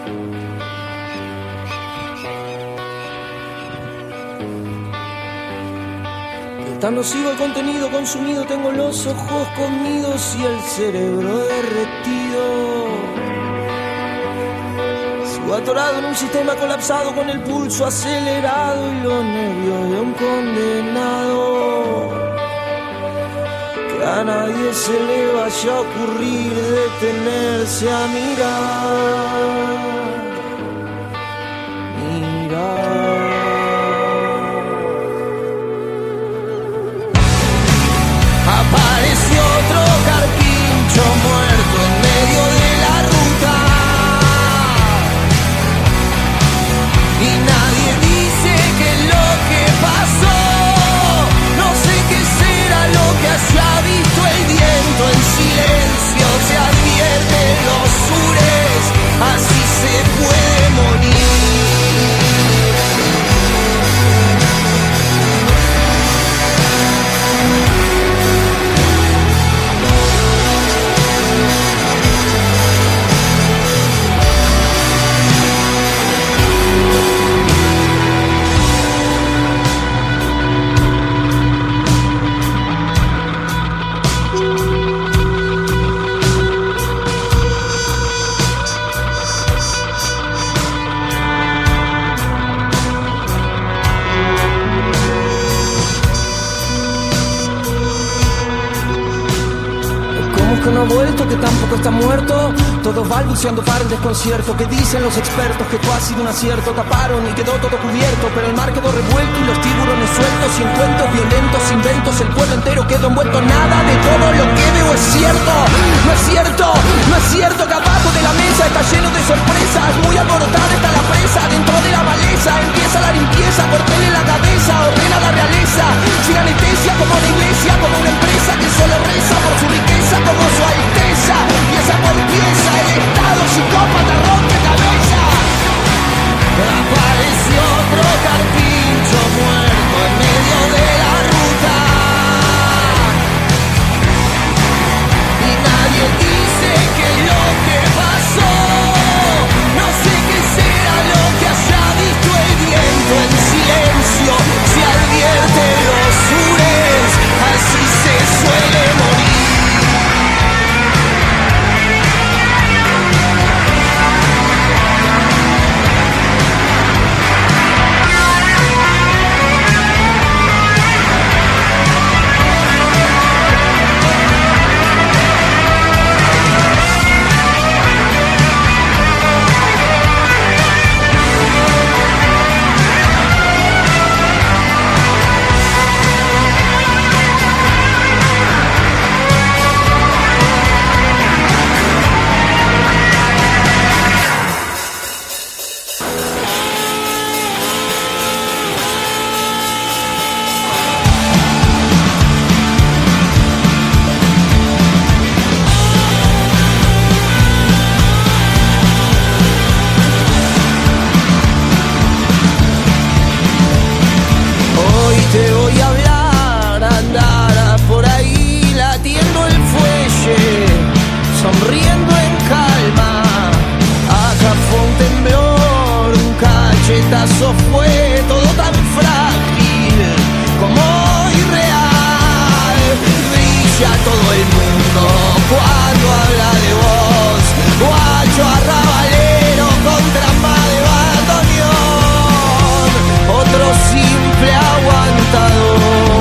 Tan nocivo el contenido consumido, tengo los ojos comidos y el cerebro derretido. Sigo atorado en un sistema colapsado con el pulso acelerado y los nervios de un condenado. Que a nadie se le vaya a ocurrir detenerse a mirar. Apareció otro carpincho muerto en medio de la ruta y nadie dice qué es lo que pasó. No sé qué será lo que haya visto el viento. En silencio se advierten los sures, así se puede morir. Que no ha vuelto, que tampoco está muerto. Todos balbuceando para el desconcierto. Que dicen los expertos que tú has sido un acierto. Taparon y quedó todo cubierto, pero el mar quedó revuelto y los tiburones sueltos. Y en cuentos violentos, inventos, el pueblo entero quedó envuelto. Nada de todo lo que veo es cierto. No es cierto, no es cierto que abajo de la mesa está lleno de sorpresas. Muy alborotada está la presa, dentro de la maleza empieza la limpieza, cortele la cabeza, ordena la realeza. Sin anestesia como una iglesia, como una empresa que solo reza por su riqueza, como su alteza, pieza por pieza el estado psicópata rompe cabeza. Apareció otro carpincho muerto en medio de la ruta y nadie dice qué es lo que pasó. No sé qué será lo que haya visto el viento. En silencio se advierte los sures, así se suele morir. Te voy a hablar, andar por ahí latiendo el fuelle, sonriendo en calma. Acá fue un temblor, un cachetazo, fue todo tan frágil como irreal. Brilla todo el mundo cuando habla de vos, guacho arrabalero con trampa de bandoneón, otro simple aguantador.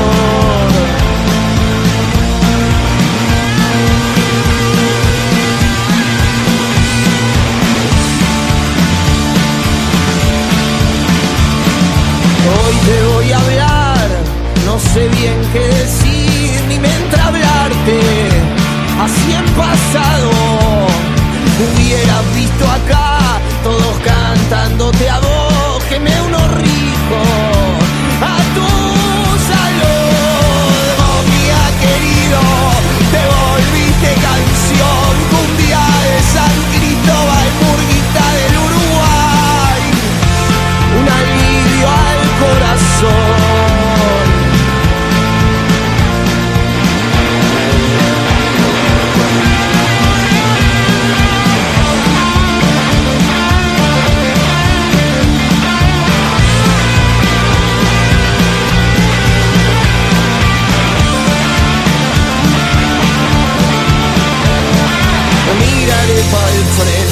Hoy te voy a hablar, no sé bien qué decir ni mientras hablarte. Así en pasado hubieras visto acá todos cantándote a vos, que me uno rico a tu salud. Oh, mía querido, te volviste canción, cumbia de San Cristóbal, murguita del Uruguay, un alivio al corazón.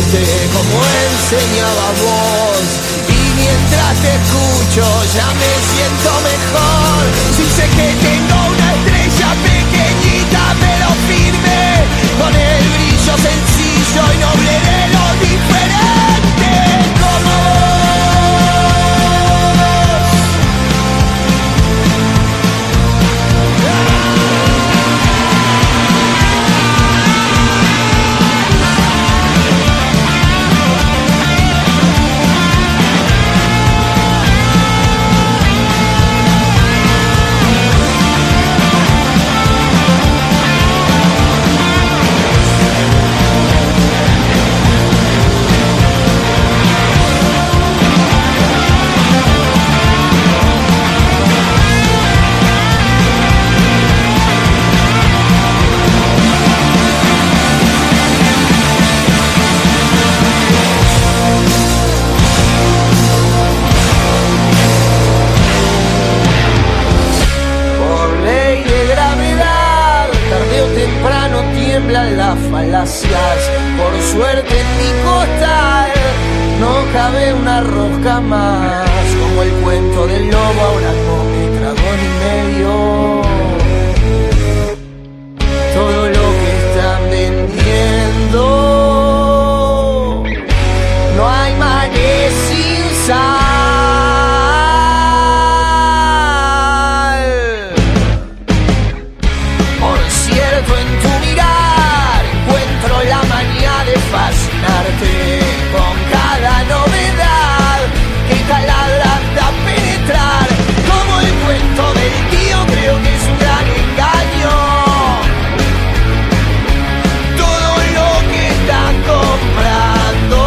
viste como enseñaba vos. Y mientras te escucho ya me siento mejor. Si sé que tengo una estrella pequeñita pero firme, con el brillo sencillo y noble de lo diferente como las falacias. Por suerte en mi costal no cabe una rosca más. Como el cuento del lobo ahora come dragón y medio. Todo lo que están vendiendo, no hay mares sin sal. Por cierto, en tu mirar la manía de fascinarte con cada novedad que taladra hasta penetrar. Como el cuento del tío, creo que es un gran engaño todo lo que estás comprando.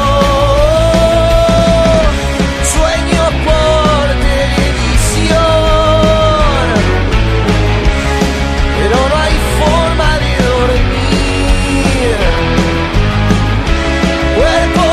Sueños por televisión, pero no hay forma de dormir. Cuerpo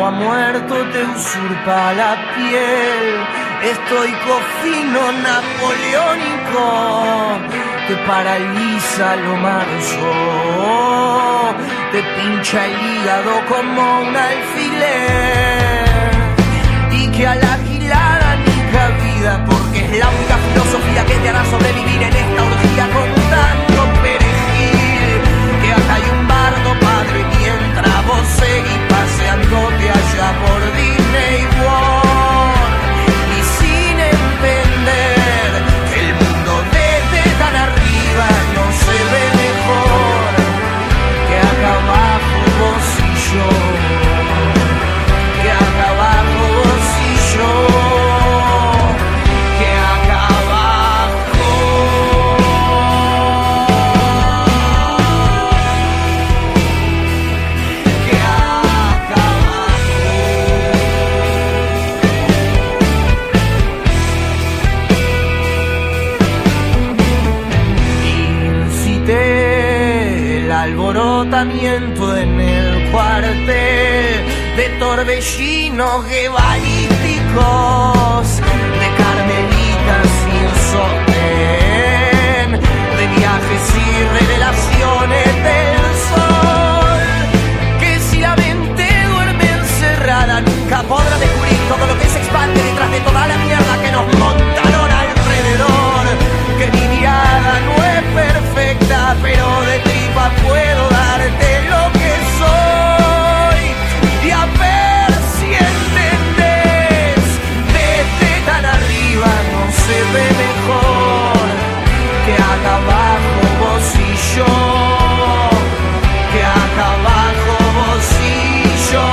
ha muerto te usurpa la piel. Estoico fino napoleónico te paraliza lo marzo, te pincha el hígado como un alfiler. Y que a la gilada ni cabida, porque es la única filosofía que te hará sobrevivir en esta orgía con tanto perejil. Que acá hay un bardo padre mientras vos seguís paseándote allá por Disney World. Y sin entender que el mundo desde tan arriba no se ve mejor que acá abajo vos y yo. Que acá abajo vos y yo. Que acá abajo. Que acá abajo. Incité el alborotamiento en el cuartel de torbellinos balísticos, de carmelitas sin sostén, de viajes y revelaciones del sol. Que si la mente duerme encerrada nunca podrá descubrir todo lo que se expande detrás de toda la mierda que nos montaron alrededor. Que mi mirada no es perfecta, pero de tripa puedo darte lo que soy. Y a ver si entendés, desde tan arriba no se ve mejor que acá abajo vos y yo. Que acá abajo vos y yo.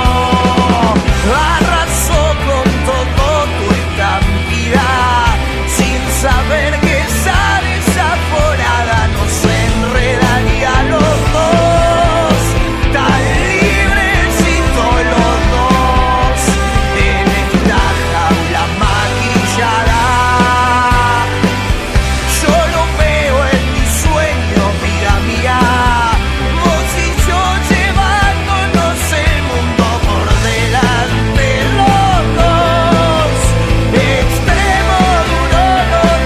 Arrasó con todo tu estampida, sin saber que esa desaforada nos enredaría a los dos, tan librecitos los dos, en esta jaula maquillada. Yo lo veo en mis sueños, vida mía, vos y yo llevándonos el mundo por delante, los dos, extremo duro los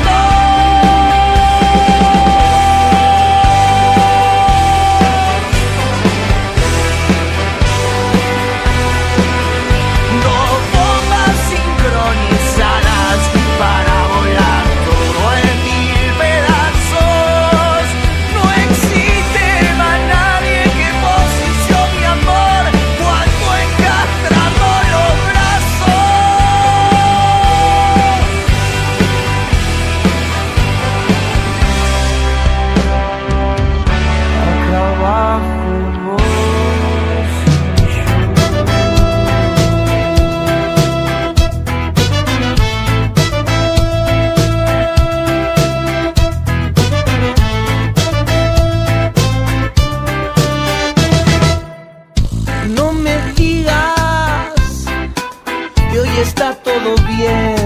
dos bombas sincronizadas para volar todo en mil pedazos. No existe más nadie que vos y yo, mi amor, cuando encastramos los brazos. Acá abajo vos y yo. No me digas que hoy está todo bien.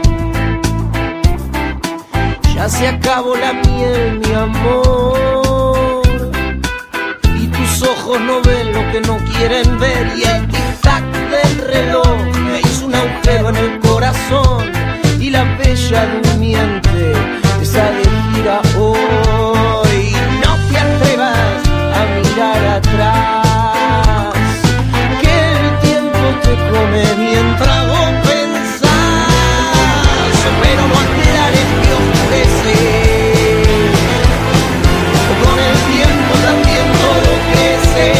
Ya se acabó la miel, mi amor. Y tus ojos no ven lo que no quieren ver. Y el tic-tac del reloj me hizo un agujero en el corazón. Y la bella durmiente está de gira hoy. No te atrevas a mirar atrás, que el tiempo te come mientras vos pensás. Pero no aclares que oscurece, con el tiempo también todo crece.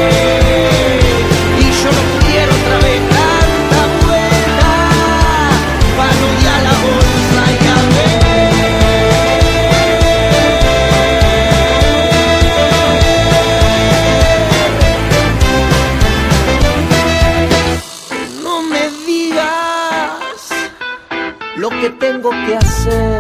Y yo no quiero otra vez tanta vuelta para no ir a la bolsa y a ver. No me digas lo que tengo que hacer.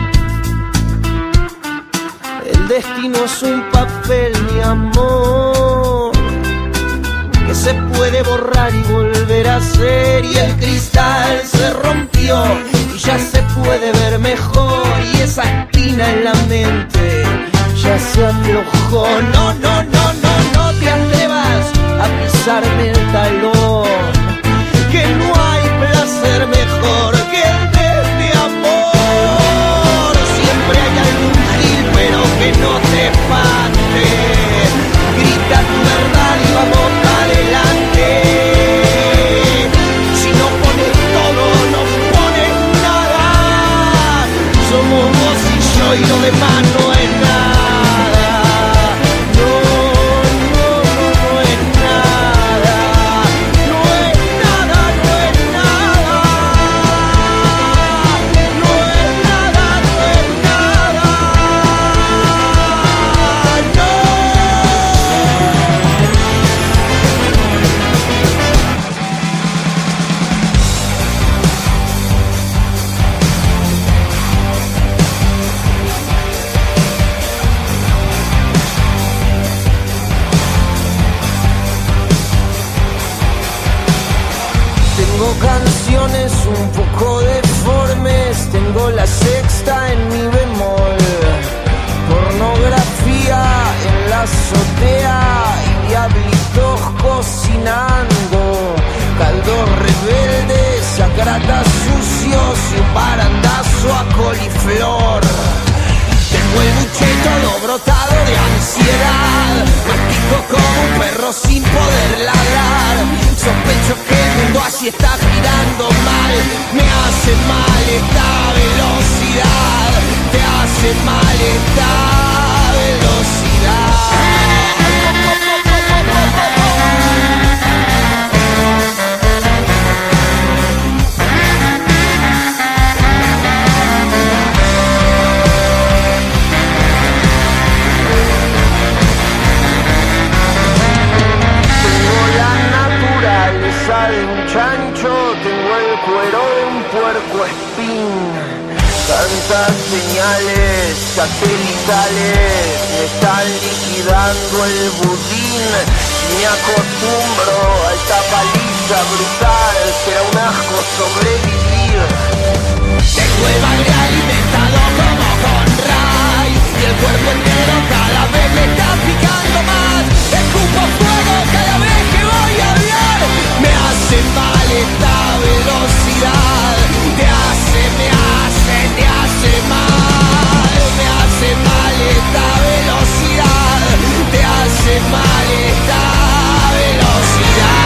El destino es un papel, mi amor, que se puede borrar y volver a ser. Y el cristal se rompió y ya se puede ver mejor. Y esa espina en la mente ya se aflojó. No, no, no, no, no te atrevas a pisarme el talón. la sexta en mi bemol. Pornografía en la azotea y diablitos cocinando. Caldos rebeldes, sacratas sucios y un barandazo a coliflor. Tengo el buche todo brotado de ansiedad. Mastico como un perro sin poder ladrar. Sospecho que el mundo así está girando mal. Me hace mal esta velocidad. Te hace mal esta velocidad. De un chancho, tengo el cuero de un puercoespín. Tantas señales satelitales me están liquidando el budín. Si me acostumbro a esta paliza brutal, será un asco sobrevivir. Tengo el bagre alimentado como con Ray y el cuerpo entero cada vez me está picando más. Escupo fuego cada vez que voy a hablar. Me hace mal esta velocidad. Te hace mal. Me hace mal esta velocidad. Te hace mal esta velocidad.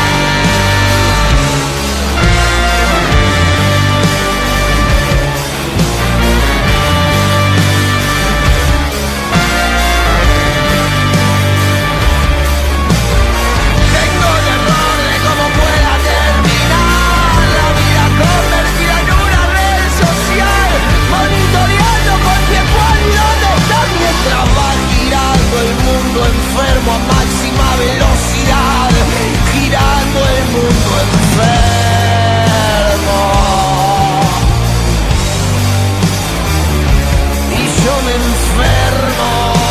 Enfermo a máxima velocidad, girando el mundo enfermo. Y yo me enfermo.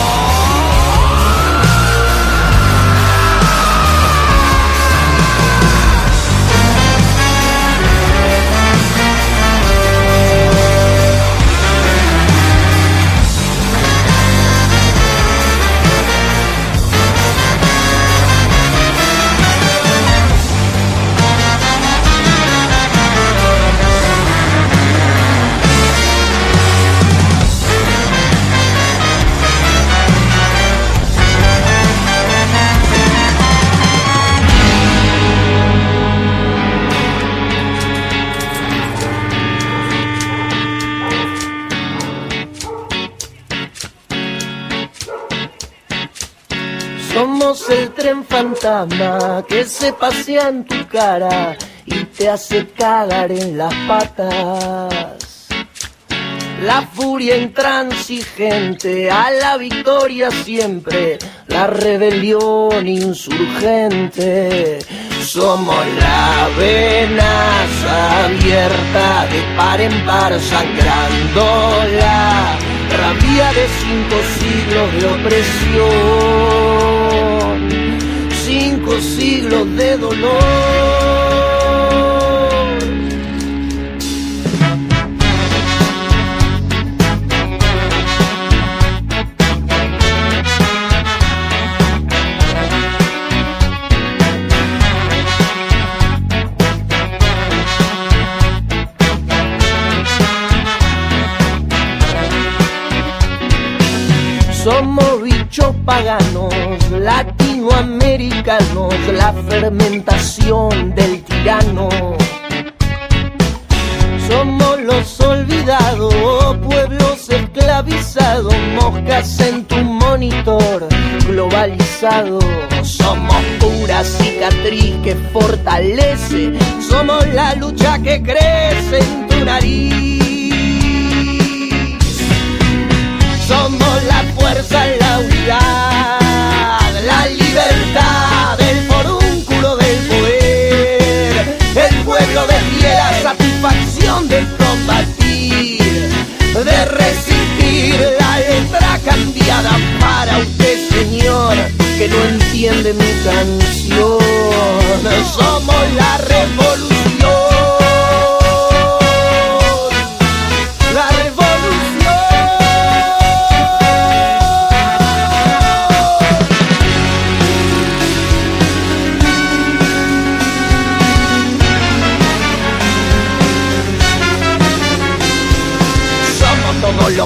Somos el tren fantasma que se pasea en tu cara y te hace cagar en las patas. La furia intransigente, a la victoria siempre, la rebelión insurgente. Somos la venas abierta de par en par, sangrando la rabia de 5 siglos de opresión, 5 siglos de dolor. Somos bichos paganos, latinoamericanos, la fermentación del tirano. Somos los olvidados, pueblos esclavizados, moscas en tu monitor globalizado. Somos pura cicatriz que fortalece, somos la lucha que crece en tu nariz. Somos la fuerza, la unidad, la libertad, el forúnculo del poder, el pueblo de pie, la satisfacción de combatir, de resistir, la letra cambiada para usted, señor, que no entiende mi canción. Somos la revolución.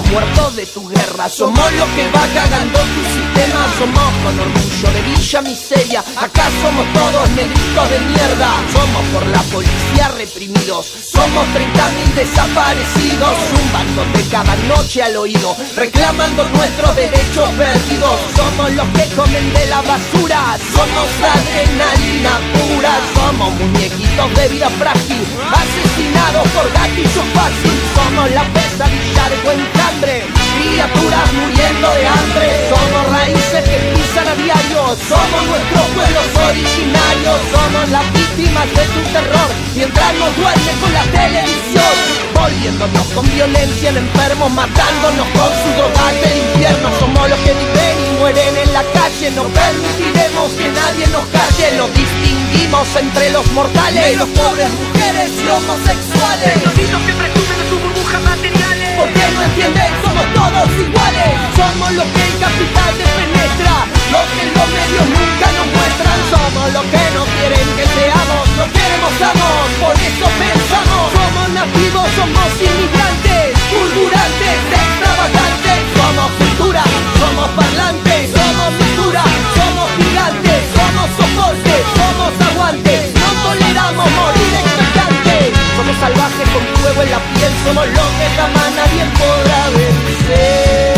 los muertos de tu guerra. Somos los que va cagando tu sistema. Somos con orgullo de Villa Miseria. Acá somos todos negritos de mierda. Somos por la policía reprimidos. Somos 30.000 desaparecidos, zumbándote cada noche al oído, reclamando nuestros derechos perdidos. Somos los que comen de la basura. Somos adrenalina pura. Somos muñequitos de vida frágil, asesinados por gatillo fácil. Somos la pesadilla de buen hambre, criaturas muriendo de hambre. Somos raíces que pisan a diario. Somos nuestros pueblos originarios. Somos las víctimas de tu terror, mientras nos duerme con la televisión, volviéndonos con violencia en enfermos, matándonos con su droga del infierno. Somos los que viven y mueren en la calle. No permitiremos que nadie nos calle. Nos distinguimos entre los mortales, los pobres, mujeres y homosexuales. Los niños que presumen de sus burbujas materiales, porque no entienden, somos todos iguales. Somos los que el capital penetra, los que los medios nunca nos muestran. Somos los que no quieren que seamos, no queremos amos, por eso pensamos. Somos nativos, somos inmigrantes, fulgurantes, extravagantes. Somos cultura, somos parlantes, somos cultura, somos gigantes, somos soporte, somos aguantes. No toleramos morir expectantes. Somos salvajes con fuego en la piel. Somos los que jamás nadie podrá vencer.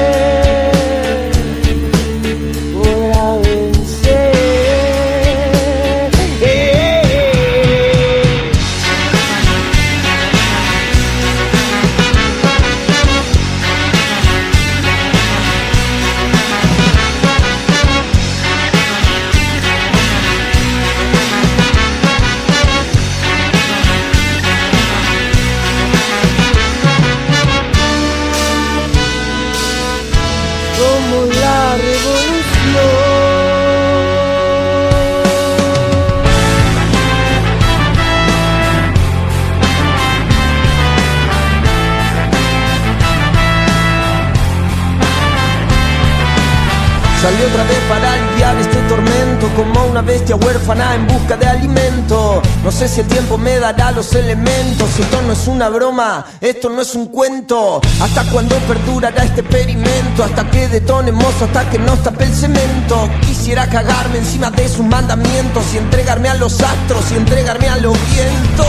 Salió otra vez para aliviar este tormento, como una bestia huérfana en busca de alimento. No sé si el tiempo me dará los elementos. Esto no es una broma, esto no es un cuento. ¿Hasta cuándo perdurará este experimento? Hasta que detonemos, hasta que nos tape el cemento. Quisiera cagarme encima de sus mandamientos y entregarme a los astros y entregarme a los vientos.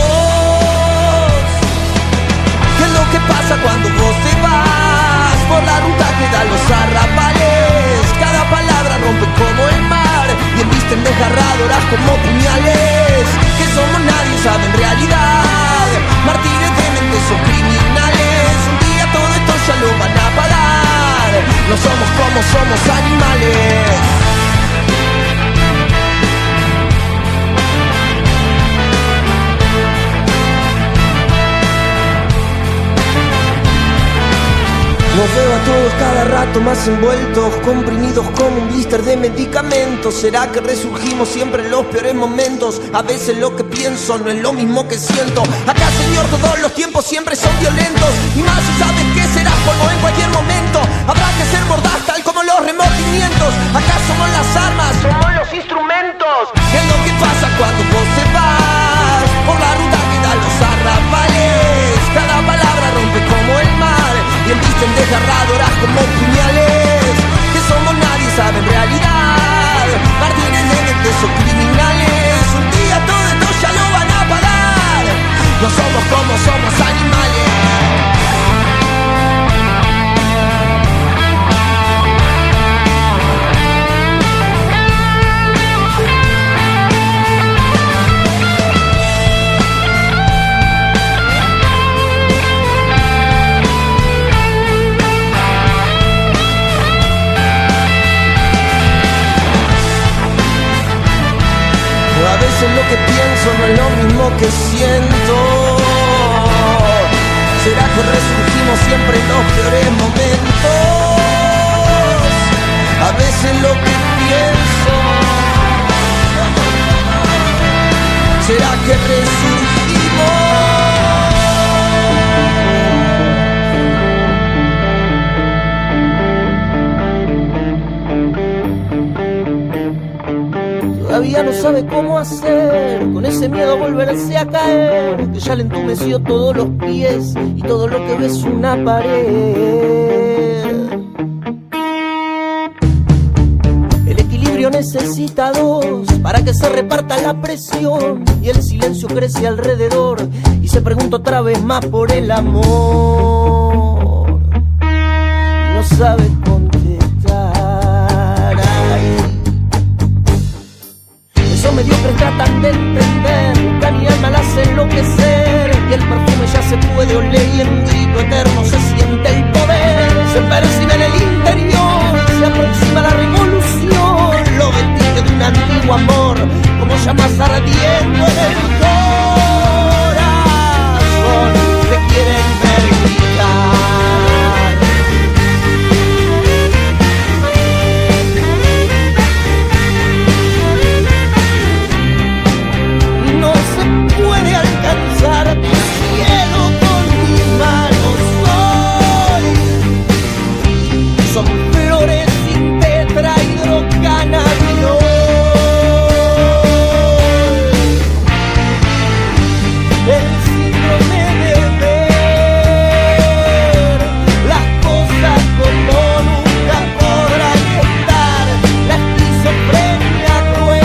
¿Qué es lo que pasa cuando vos te vas por la ruta que da los arrabales? Cada palabra rompe como el mar y embisten desgarradoras como puñales. Que somos nadie sabe en realidad, mártires de mentes o criminales. Un día todo esto ya lo van a pagar. No somos como somos animales. Los veo a todos cada rato más envueltos, comprimidos como un blister de medicamentos. ¿Será que resurgimos siempre en los peores momentos? A veces lo que pienso no es lo mismo que siento. Acá, señor, todos los tiempos siempre son violentos. Y más si sabes que serás polvo en cualquier momento. Habrá que ser mordaz tal como los remordimientos. Acá somos las armas, somos los instrumentos. ¿Qué es lo que pasa cuando vos te vas por la ruta que da los arrabales? Cada palabra rompe como el mar y embisten desgarradoras como puñales. Que somos nadie sabe en realidad, mártires de mentes o criminales. Un día todo esto ya lo van a pagar. No somos como somos animales. A veces lo que pienso no es lo mismo que siento. ¿Será que resurgimos siempre en los peores momentos? A veces lo que pienso, ¿será que resurgimos? todavía no sabe cómo hacer con ese miedo a volverse a caer, que ya le entumeció todos los pies y todo lo que ve es una pared. El equilibrio necesita dos para que se reparta la presión, y el silencio crece alrededor y se pregunta otra vez más por el amor. No sabe contestar. Ay. Esos mediocres tratan de entender, buscan y alma la hace enloquecer, y el perfume ya se puede oler y en un grito eterno se siente el poder. Se percibe en el interior, se aproxima la revolución, lo vestige de un antiguo amor, como llamas ardiendo en el corazón, te quieren ver gritar. No se puede alcanzar tu cielo con mis manos hoy. Son flores sin tetrahidrocannabinol. El síndrome de ver las cosas como nunca podrán estar, la esquizofrenia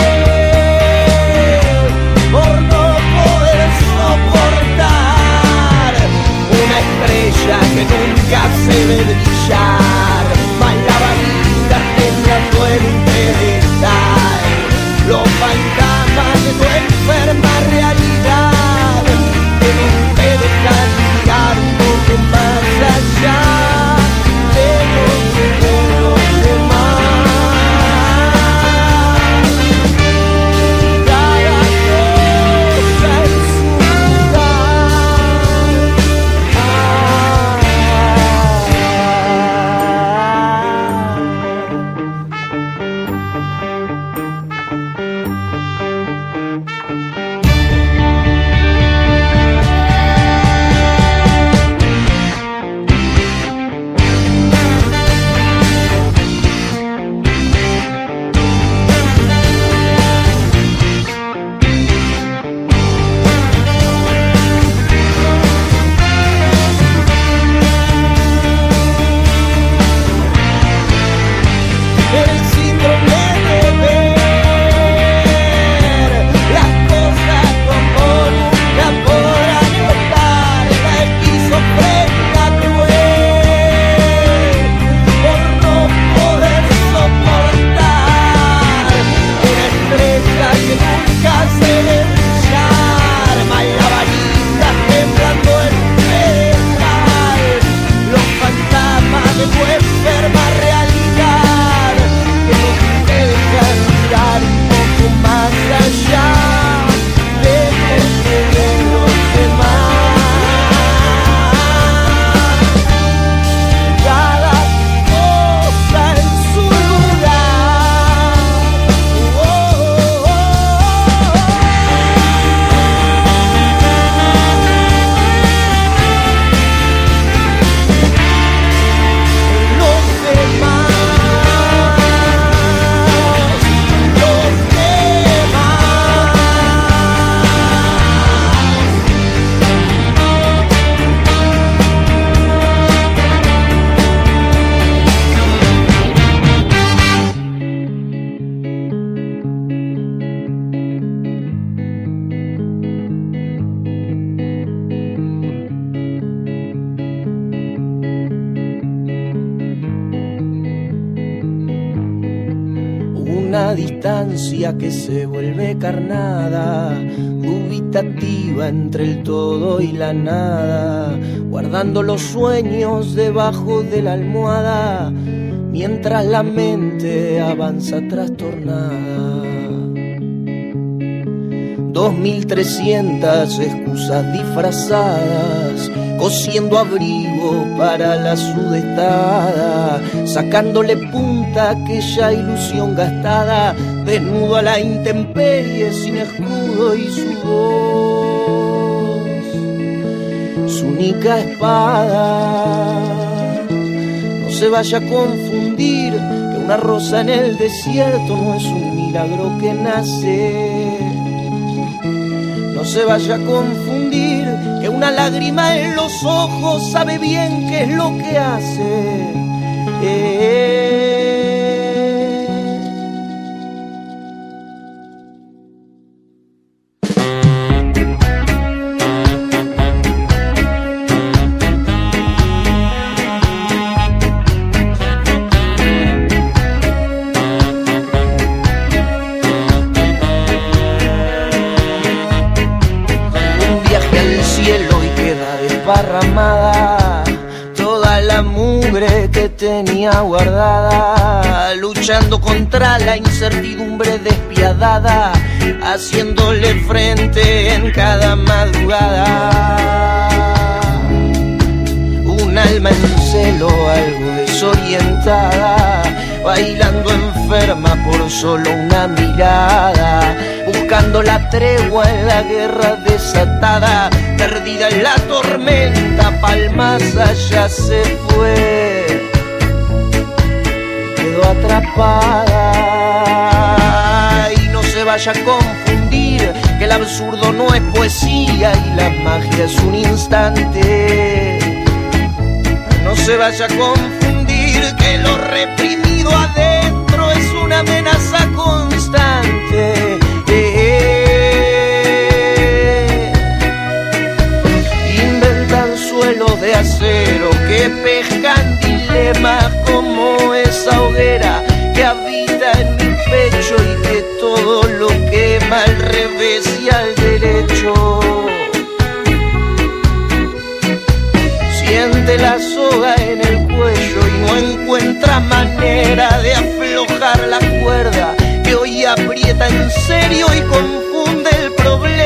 cruel por no poder soportar una estrella que nunca se ve brillar, más la varita temblando en un pedestal, los fantasmas de tu enferma realidad que no te dejan mirar un poco más allá de lo que ven los demás. Cada cosa en su una distancia que se vuelve carnada, dubitativa entre el todo y la nada, guardando los sueños debajo de la almohada, mientras la mente avanza trastornada. 2300 excusas disfrazadas, cosiendo abrigo para la sudestada, sacándole punta a aquella ilusión gastada, desnudo a la intemperie sin escudo y su voz, su única espada. No se vaya a confundir que Una rosa en el desierto no es un milagro que nace. No se vaya a confundir, que una lágrima en los ojos sabe bien qué es lo que hace. Desparramada toda la mugre que tenía guardada, luchando contra la incertidumbre despiadada, haciéndole frente en cada madrugada. Un alma en celo, algo desorientada, bailando enferma por solo una mirada, buscando la tregua en la guerra desatada, perdida en la tormenta, pa'l más allá se fue, quedó atrapada. Y no se vaya a confundir, que el absurdo no es poesía y la magia es un instante. No se vaya a confundir, que lo reprimido adentro es una amenaza constante. Inventan suelos de acero que pescan dilemas como esa hoguera que habita en mi pecho y que todo lo quema al revés y al derecho. Siente la soga en el cuello y no encuentra manera de aflojar la cuerda que hoy aprieta en serio y confunde el problema.